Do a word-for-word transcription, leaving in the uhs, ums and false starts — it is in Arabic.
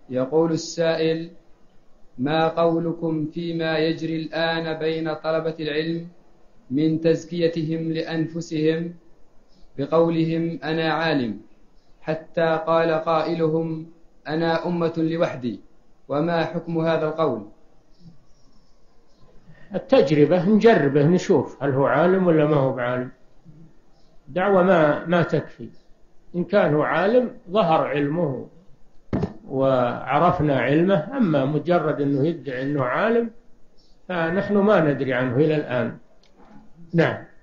يقول السائل: ما قولكم فيما يجري الآن بين طلبة العلم من تزكيتهم لأنفسهم بقولهم أنا عالم، حتى قال قائلهم أنا أمة لوحدي، وما حكم هذا القول؟ التجربة، نجربه نشوف هل هو عالم ولا ما هو بعالم. دعوة ما ما تكفي. إن كان هو عالم ظهر علمه وعرفنا علمه، أما مجرد أنه يدعي أنه عالم فنحن ما ندري عنه إلى الآن. نعم.